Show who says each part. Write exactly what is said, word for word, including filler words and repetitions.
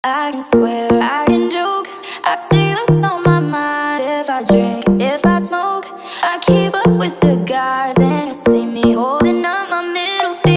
Speaker 1: I can swear, I can joke. I see what's on my mind. If I drink, if I smoke, I keep up with the guys and